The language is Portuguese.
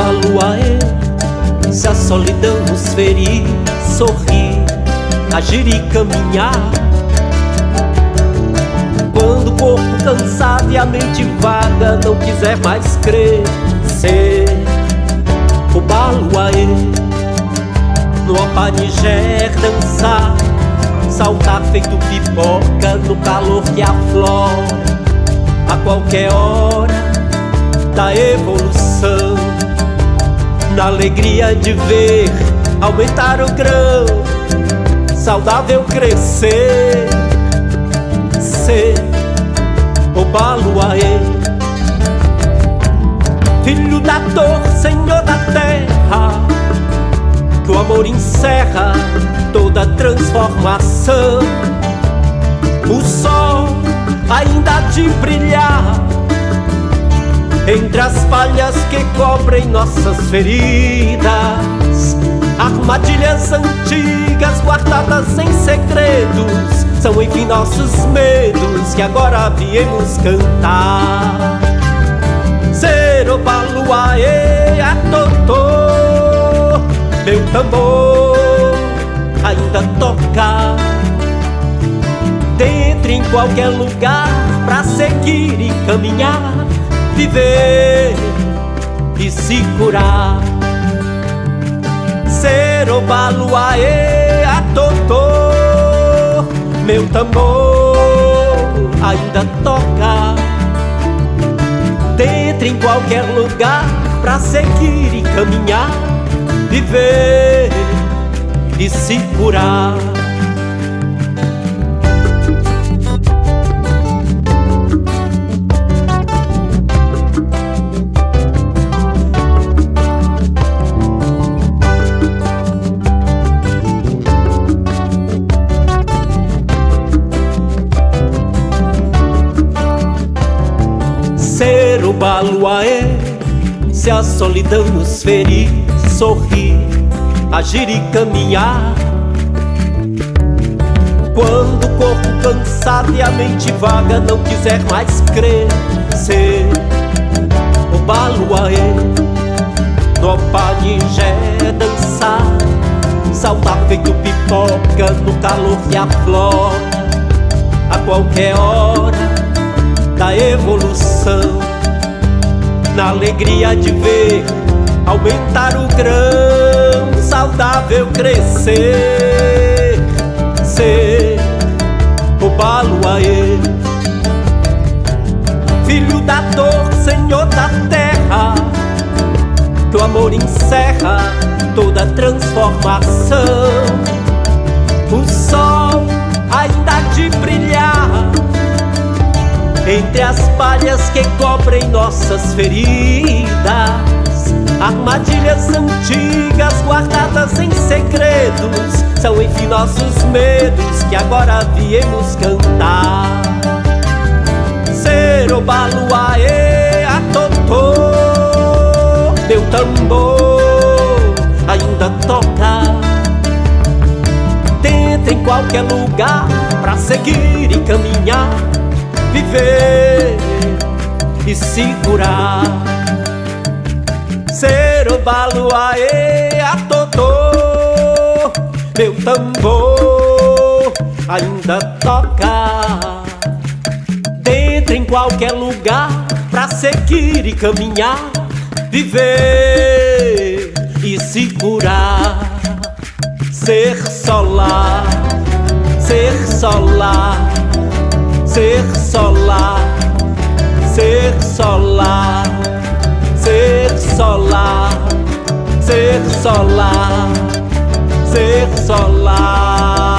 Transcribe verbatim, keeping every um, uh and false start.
baluaê, se a solidão nos ferir, sorrir, agir e caminhar. Quando o corpo cansado e a mente vaga não quiser mais crer, ser o baluaê, no apanigé dançar, saltar feito pipoca no calor que aflora a qualquer hora da evolução, na alegria de ver aumentar o grão, saudável crescer, ser o baluaê, filho da dor, senhor da terra, que o amor encerra toda transformação. O sol ainda há de brilhar entre as palhas que cobrem nossas feridas. Armadilhas antigas guardadas em segredos são enfim nossos medos que agora viemos cantar. Ser o baluaê, a totô, meu tambor ainda toca dentro em qualquer lugar pra seguir e caminhar, viver e se curar. Ser o baluaê, a totô, meu tambor ainda toca dentro em qualquer lugar pra seguir e caminhar, viver e se curar. Ser o baluaê, se a solidão nos ferir, sorrir, agir e caminhar. Quando o corpo cansado e a mente vaga não quiser mais crer, ser o baluaê, no apanigé dançar, saltar feito pipoca no calor que aflora a qualquer hora da evolução, na alegria de ver aumentar o grão, saudável crescer, ser o baluaê, filho da dor, senhor da terra, que o amor encerra toda transformação. O sol ainda há de brilhar entre as palhas que cobrem nossas feridas. Armadilhas antigas guardadas em segredos são enfim nossos medos que agora viemos cantar. Ser o baluaê, a totô, meu tambor ainda toca dentro em qualquer lugar pra seguir e caminhar, viver e se curar. Ser o baluaê, a totô, meu tambor ainda toca dentro em qualquer lugar pra seguir e caminhar, viver e se curar. Ser solar, ser solar, ser solar, ser solar, ser solar, ser solar, ser solar.